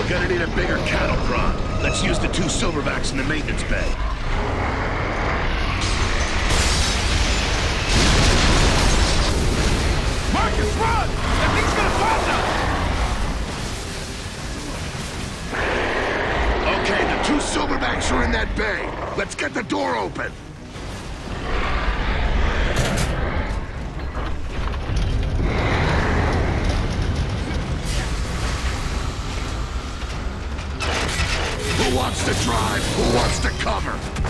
We're gonna need a bigger cattle prod. Let's use the 2 silverbacks in the maintenance bay. Marcus, run! That thing's gonna find us! Okay, the 2 silverbacks are in that bay. Let's get the door open. Who wants to drive? Who wants to cover?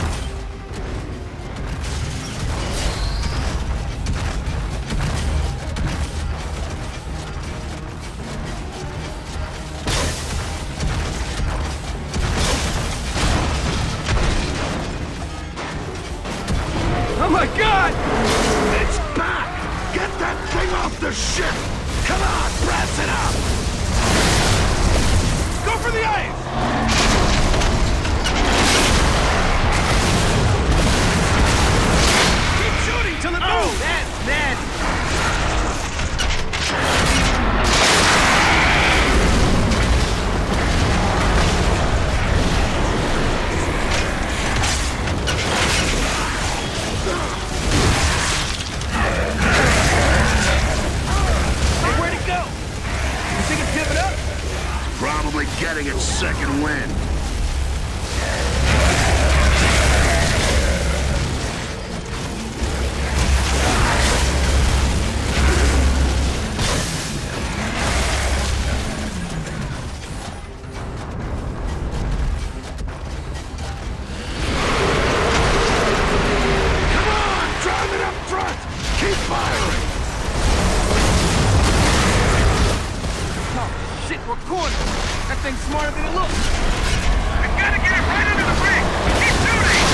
Oh my God! It's back! Get that thing off the ship! Come on, brass it up! Go for the ice! Keep shooting till it moves! That's nasty! Hey, where'd it go? You think it's giving up? Probably getting its second wind. Come on! Drive it up front! Keep firing! Oh, shit, we're cornered. That thing's smarter than it looks. I gotta get it right under the bridge. Keep shooting!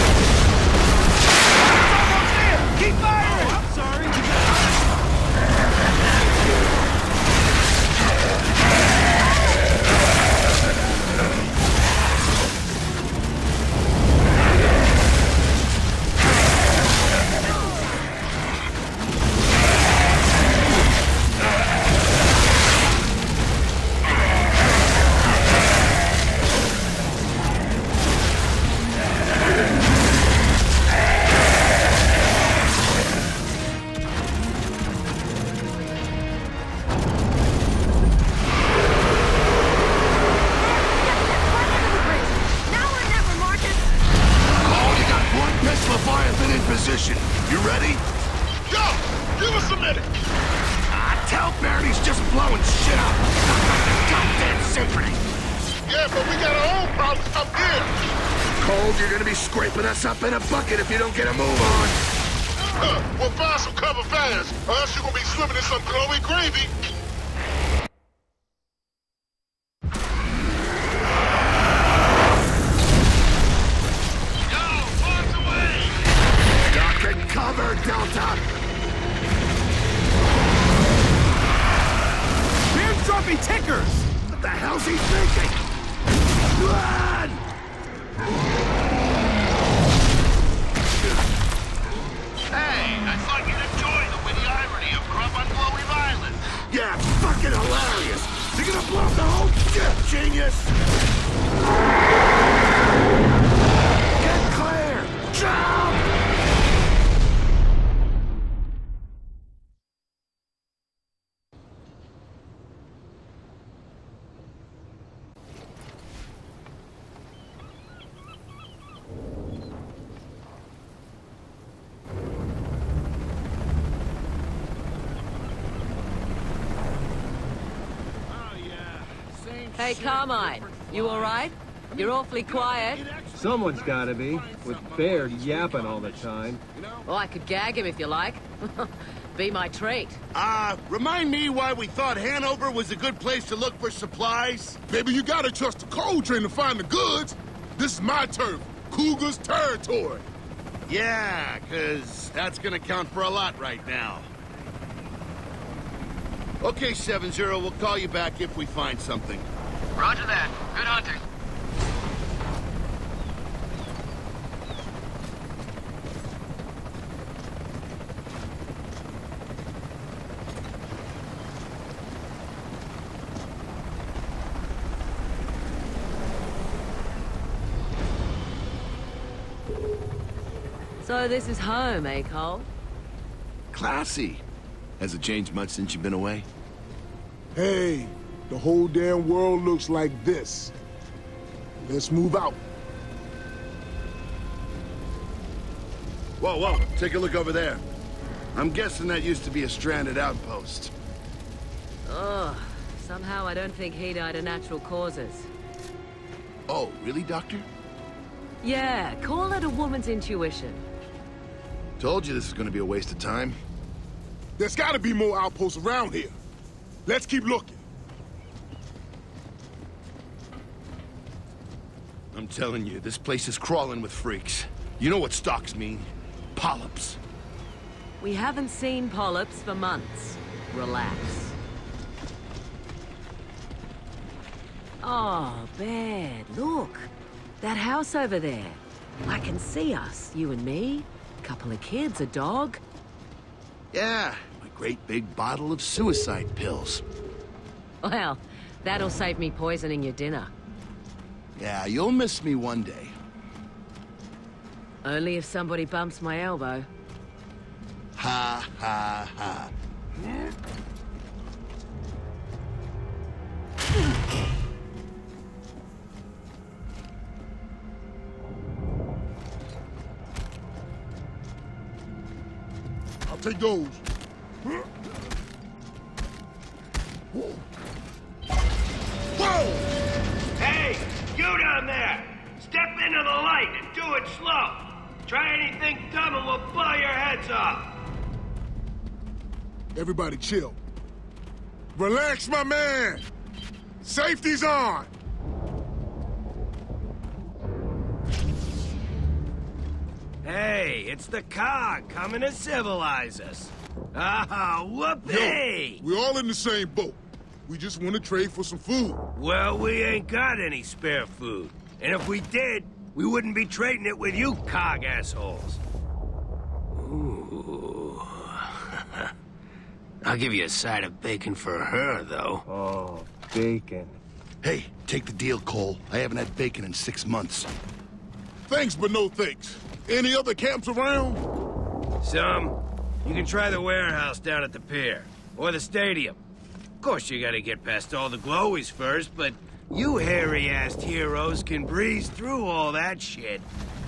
It's almost there! Keep firing! Oh, I'm sorry. Position. You ready? Go! Give us a minute! Tell Barry's just blowing shit up. Not like the goddamn symphony. Yeah, but we got our own problems up here. Cold, you're gonna be scraping us up in a bucket if you don't get a move on. We'll find some cover fast, or else you're gonna be swimming in some glowy gravy. Cover, Delta! Beard's dropping tickers! What the hell's he thinking? Run! Hey, I thought you'd enjoy the witty irony of Grub on Glowy Island. Yeah, fucking hilarious! You're gonna blow up the whole ship, genius! Get clear! Jump! Hey, Carmine, you all right? You're awfully quiet. Someone's gotta be, with Baird yapping all the time. Well, I could gag him if you like. Be my treat. Remind me why we thought Hanover was a good place to look for supplies? Maybe you gotta trust the coal train to find the goods. This is my turf, Cougar's territory. Yeah, 'cause that's gonna count for a lot right now. Okay, 7-0, we'll call you back if we find something. Roger that. Good hunting. So this is home, eh, Cole? Classy. Has it changed much since you've been away? Hey, the whole damn world looks like this. Let's move out. Whoa, whoa, take a look over there. I'm guessing that used to be a stranded outpost. Ugh. Somehow I don't think he died of natural causes. Oh, really, Doctor? Yeah, call it a woman's intuition. Told you this is gonna be a waste of time. There's gotta be more outposts around here. Let's keep looking. I'm telling you, this place is crawling with freaks. You know what stalks mean? Polyps. We haven't seen polyps for months. Relax. Oh, Bad, look. That house over there. I can see us, you and me. Couple of kids, a dog. Yeah, my great big bottle of suicide pills. Well, that'll save me poisoning your dinner. Yeah, you'll miss me one day. Only if somebody bumps my elbow. Ha, ha, ha. I'll take those. Whoa! Hey, you down there! Step into the light and do it slow! Try anything dumb and we'll blow your heads off! Everybody chill. Relax, my man! Safety's on! Hey, it's the cog coming to civilize us. Ah, whoopee! Yo, we're all in the same boat. We just want to trade for some food. Well, we ain't got any spare food. And if we did, we wouldn't be trading it with you cog assholes. Ooh. I'll give you a side of bacon for her, though. Oh, bacon. Hey, take the deal, Cole. I haven't had bacon in 6 months. Thanks, but no thanks. Any other camps around? Some. You can try the warehouse down at the pier. Or the stadium. Of course you gotta get past all the glowies first, but you hairy-assed heroes can breeze through all that shit.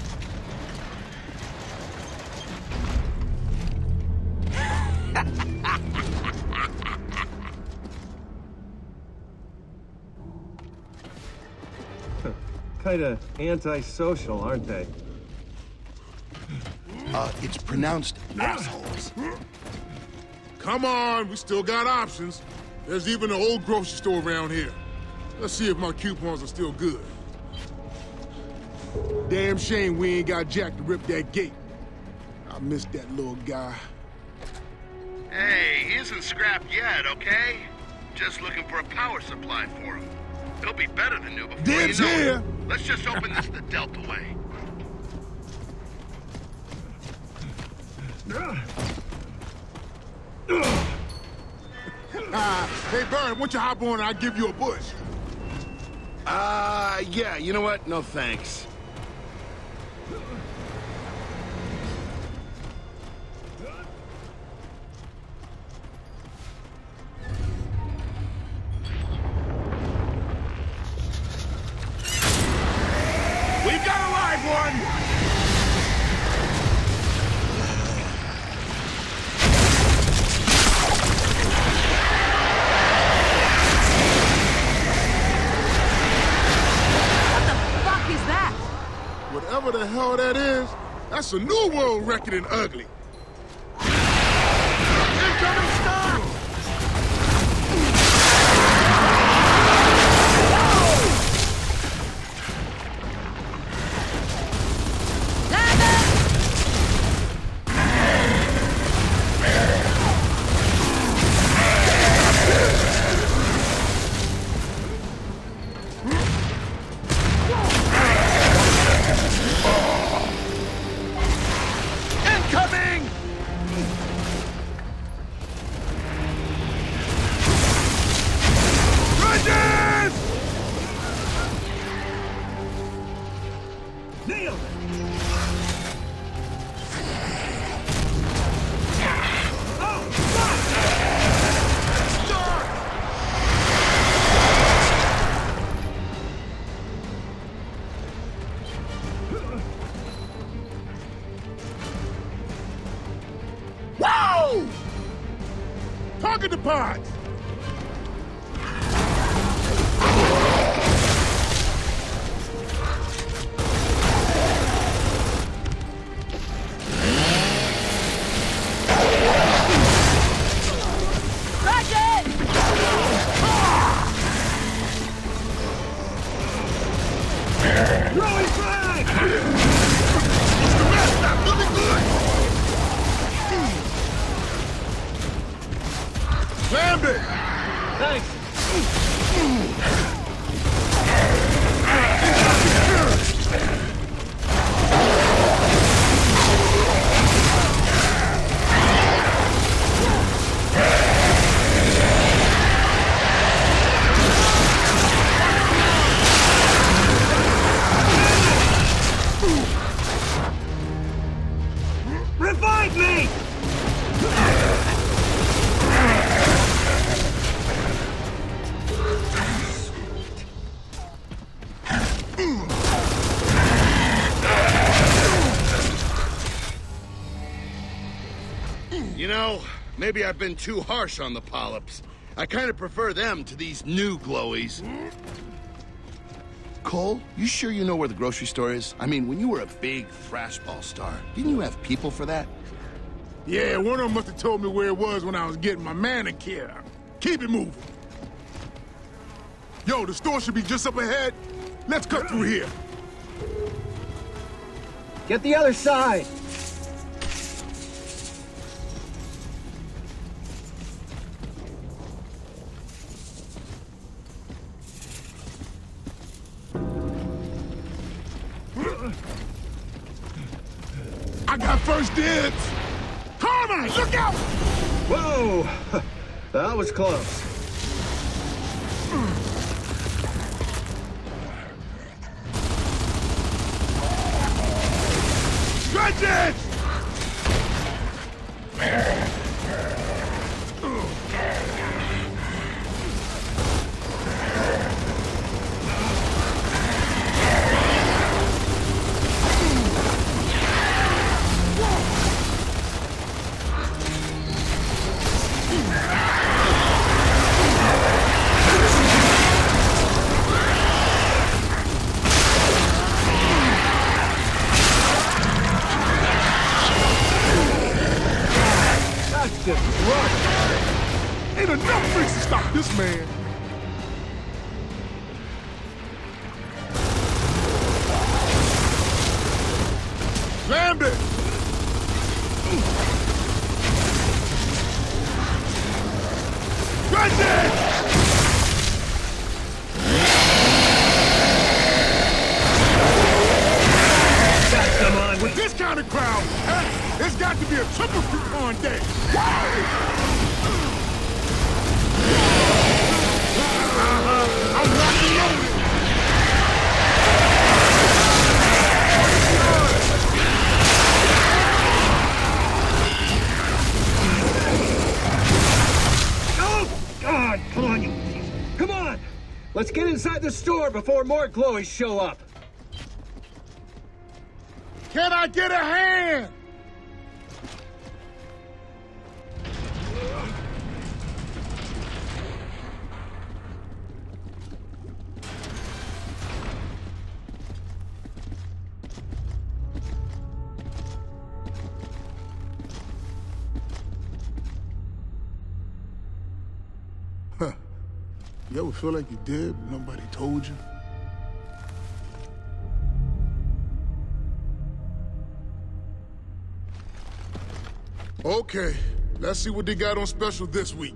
Kinda antisocial, aren't they? It's pronounced assholes. Come on, we still got options. There's even an old grocery store around here. Let's see if my coupons are still good. Damn shame we ain't got Jack to rip that gate. I miss that little guy. Hey, he isn't scrapped yet, okay? Just looking for a power supply for him. He'll be better than new before Dibs you know here! it. Let's just open this the Delta way. Hey, Bird, why don't you hop on and I'll give you a push? Yeah, you know what? No thanks. We got a live one! Whatever the hell that is, that's a new world record in ugly. Incoming stop! Target the pods! Revive me! You know, maybe I've been too harsh on the polyps. I kind of prefer them to these new glowies. Cole, you sure you know where the grocery store is? I mean, when you were a big thrashball star, didn't you have people for that? Yeah, one of them must have told me where it was when I was getting my manicure. Keep it moving. Yo, the store should be just up ahead. Let's cut through here. Get the other side! I got first dibs! Carmine, look out! Whoa! That was close. Stretch it! Ain't enough bricks to stop this man. Lambert! Stretch it! Come on, With this kind of crowd, it's got to be a triple coupon day. I'm locked and loaded. Oh, God, come on, you... Come on! Let's get inside the store before more glowies show up. Can I get a hand? Huh. You ever feel like you did, but nobody told you? Okay, let's see what they got on special this week.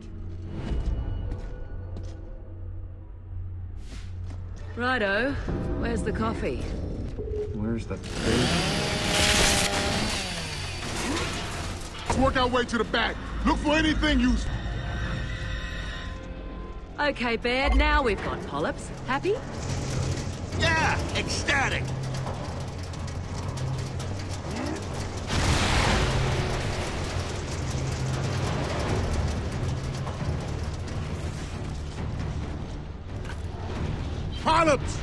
Righto. Where's the coffee? Where's the pig? Let's work our way to the back. Look for anything useful. Okay, Baird, now we've got polyps. Happy? Yeah, ecstatic. Polyps!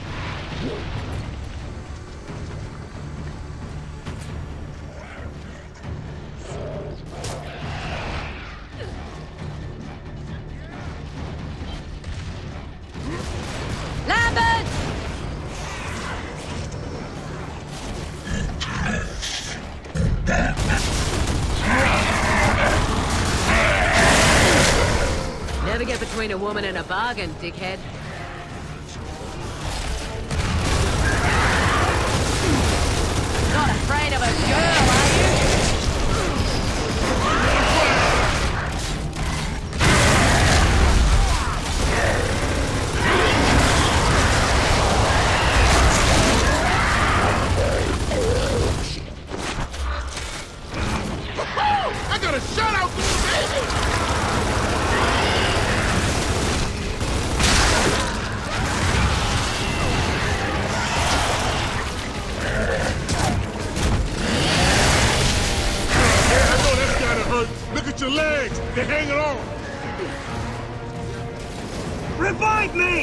between a woman and a bargain, dickhead. Not afraid of a girl, are you? I got a shutout for you, baby! Yeah, I know that's gotta hurt. Look at your legs. They're hanging on. Revive me!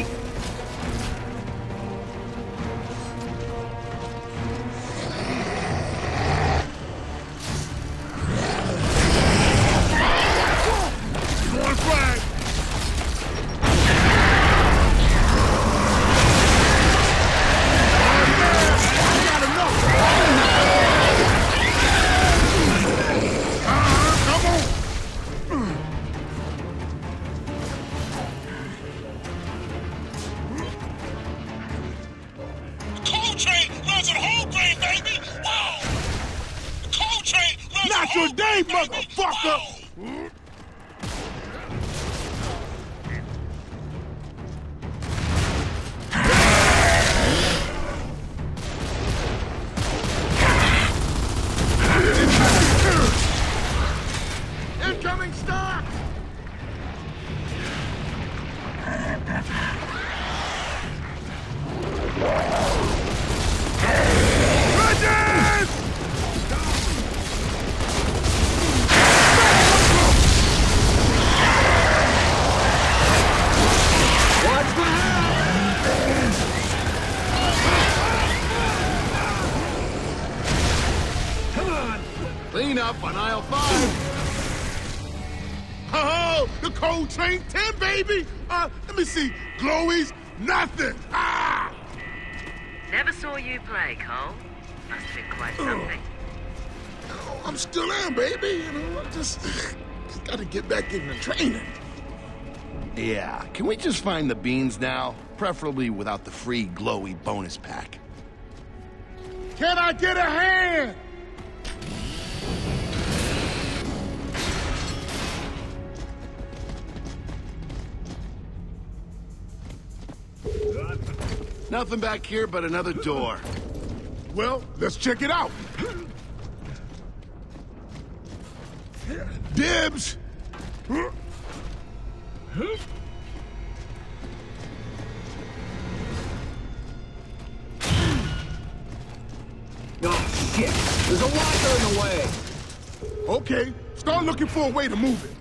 One flag. Not your day, motherfucker! Incoming stock! Bridges! Watch the house! Come on! Clean up on aisle 5. Oh, the cold train 10, baby! Let me see. Glowies, nothing! Ah! Never saw you play, Cole. Must have been quite something. Oh, I'm still am, baby. You know, I just gotta get back into training. Yeah, can we just find the beans now? Preferably without the free glowy bonus pack. Can I get a hand? Nothing back here but another door. Well, let's check it out. Dibs! Oh, shit! There's a locker in the way! Okay, start looking for a way to move it.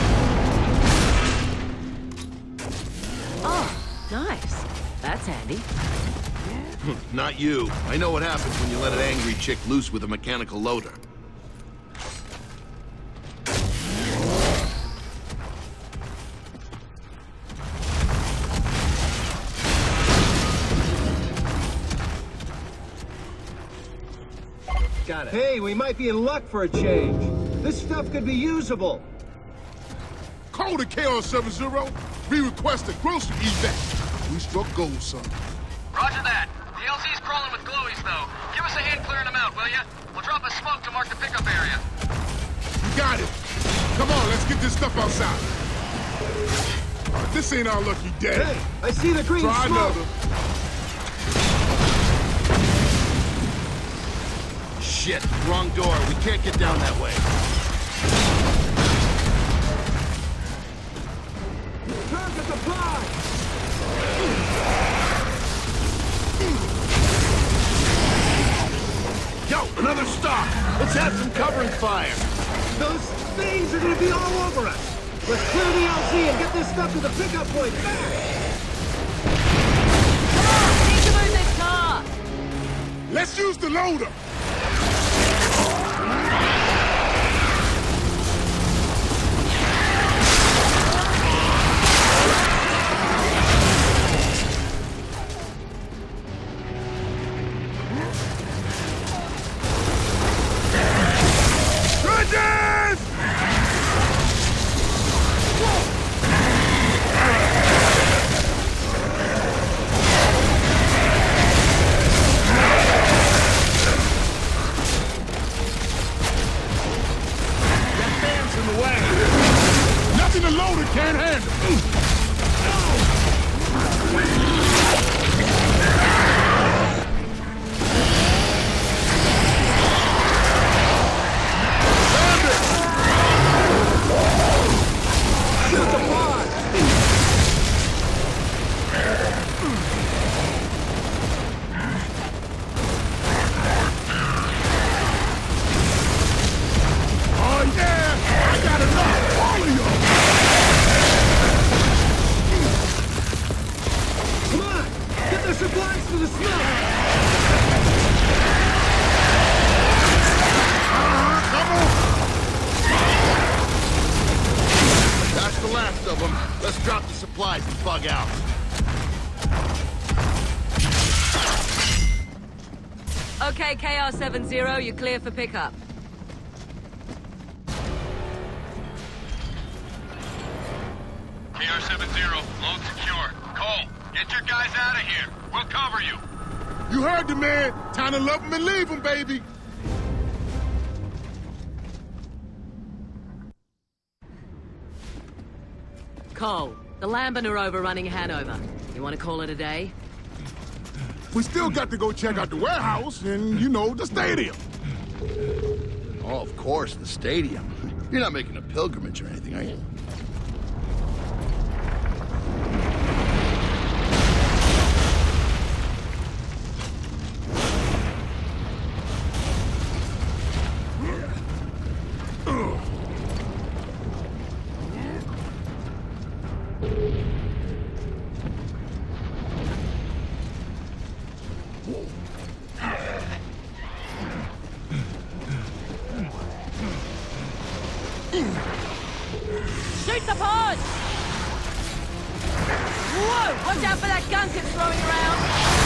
Oh, nice. That's handy. Not you. I know what happens when you let an angry chick loose with a mechanical loader. Got it. Hey, we might be in luck for a change. This stuff could be usable. Call the KR70. We request a grocery evac. We struck gold, son. Roger that. The LZ's crawling with glowies, though. Give us a hand clearing them out, will ya? We'll drop a smoke to mark the pickup area. You got it. Come on, let's get this stuff outside. This ain't our lucky day. Hey, I see the green Try smoke. another. Shit, wrong door. We can't get down that way. Target the prize! Yo, another stop. Let's have some covering fire. Those things are gonna be all over us! Let's clear the LZ and get this stuff to the pickup point fast! Come on, we need to move this car! Let's use the loader. in the way. Nothing the loader can't handle. Let's drop the supplies and bug out. Okay, KR-70, you're clear for pickup. KR-70, load secure. Cole, get your guys out of here. We'll cover you. You heard the man. Time to love him and leave him, baby. Cole, the Lambent are overrunning Hanover. You want to call it a day? We still got to go check out the warehouse and, you know, the stadium. Oh, of course, the stadium. You're not making a pilgrimage or anything, are you? Shoot the pod! Whoa! Watch out for that gunk it's throwing around!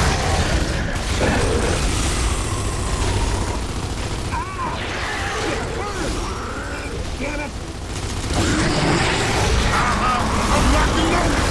Damn it! I'm locked and loaded.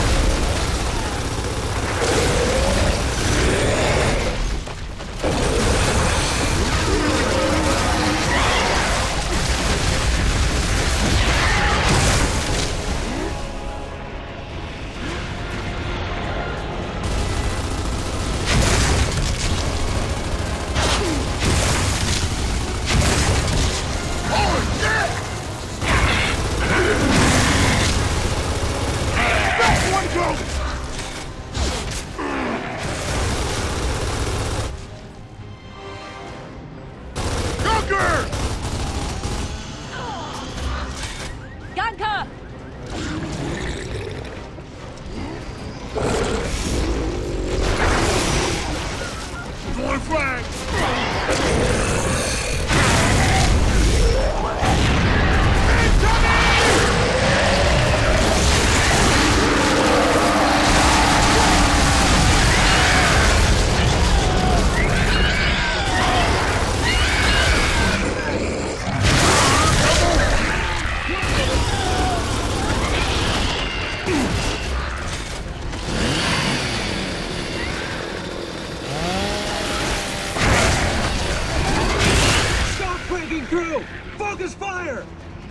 Through! Focus fire!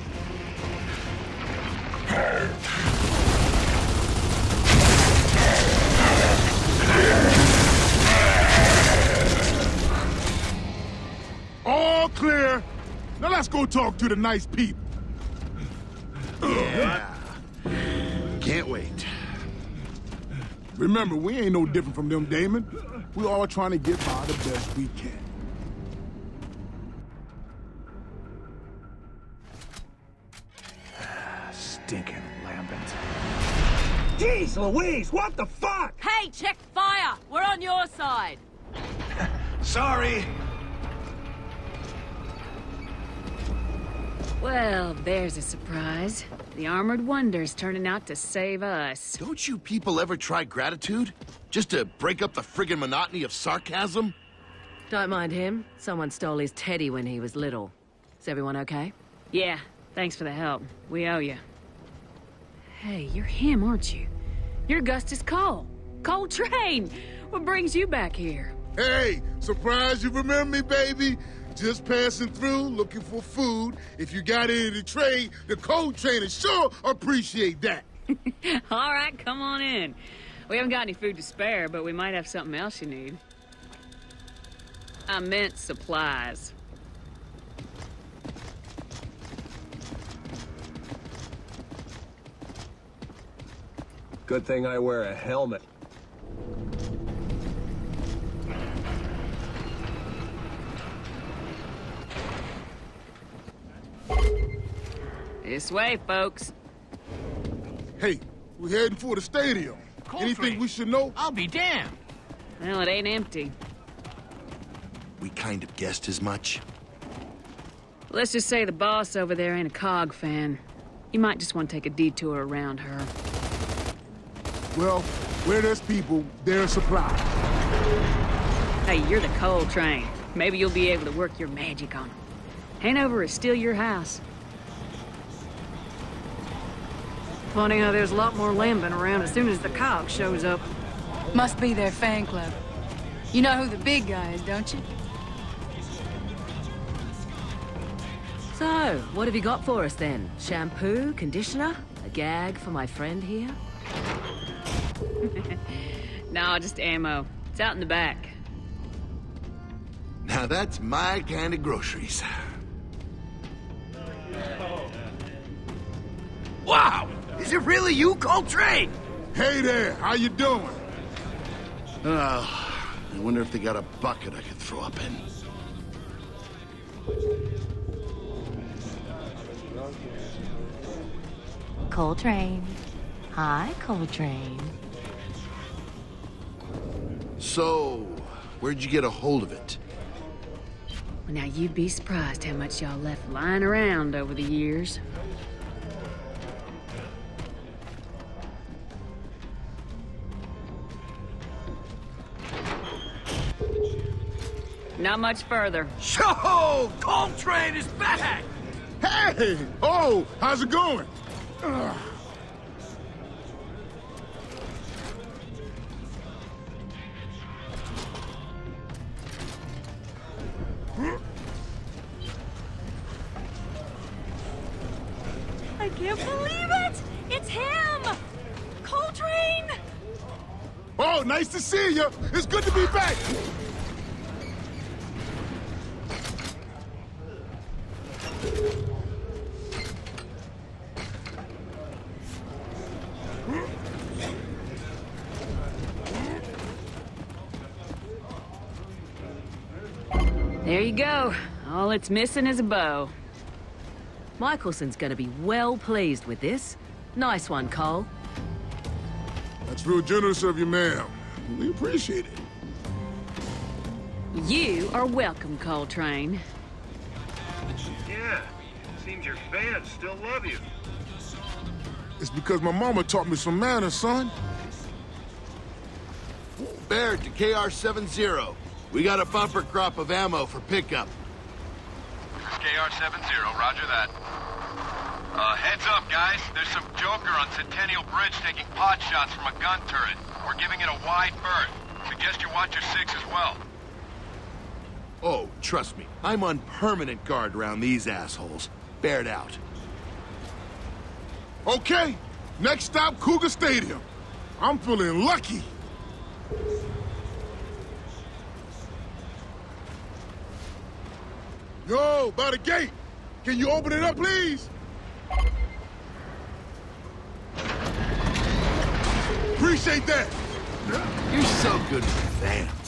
All clear. Now let's go talk to the nice people. Yeah. Can't wait. Remember, we ain't no different from them, Damon. We all trying to get by the best we can. Stinking Lambent. Jeez Louise, what the fuck? Hey, check fire! We're on your side! Sorry. Well, there's a surprise. The Armored Wonder's turning out to save us. Don't you people ever try gratitude? Just to break up the friggin' monotony of sarcasm? Don't mind him. Someone stole his teddy when he was little. Is everyone okay? Yeah, thanks for the help. We owe you. Hey, you're him, aren't you? You're Augustus Cole. Coltrane! What brings you back here? Hey, surprised you remember me, baby? Just passing through, looking for food. If you got any to trade, the cold train is sure appreciate that. All right, come on in. We haven't got any food to spare, but we might have something else you need. I meant supplies. Good thing I wear a helmet. This way, folks. Hey, we're heading for the stadium. Anything we should know? I'll be damned. Well, it ain't empty. We kind of guessed as much. Let's just say the boss over there ain't a COG fan. You might just want to take a detour around her. Well, where there's people, there's supplies. Hey, you're the coal train. Maybe you'll be able to work your magic on them. Hanover is still your house. Funny how there's a lot more lambing around as soon as the COG shows up. Must be their fan club. You know who the big guy is, don't you? So, what have you got for us then? Shampoo, conditioner, a gag for my friend here? No, just ammo. It's out in the back. Now that's my kind of groceries. Wow! Is it really you, Coltrane? Hey there, how you doing? I wonder if they got a bucket I could throw up in. Coltrane. Hi, Coltrane. So, where'd you get a hold of it? Well, now you'd be surprised how much y'all left lying around over the years. Not much further. Yo! Coltrane is back! Hey! Oh, how's it going? I can't believe it! It's him! Coltrane! Oh, nice to see you. It's good to be back. There you go. All it's missing is a bow. Michelson's gonna be well pleased with this. Nice one, Cole. That's real generous of you, ma'am. We appreciate it. You are welcome, Coltrane. Yeah, seems your fans still love you. It's because my mama taught me some manners, son. Baird to KR-70. We got a bumper crop of ammo for pickup. This is KR-70, roger that. Heads up, guys. There's some joker on Centennial Bridge taking pot shots from a gun turret. We're giving it a wide berth. Suggest you watch your six as well. Oh, trust me. I'm on permanent guard around these assholes. Baird out. Okay, next stop, Cougar Stadium. I'm feeling lucky. Yo, by the gate. Can you open it up, please? Appreciate that. You're so good with fans.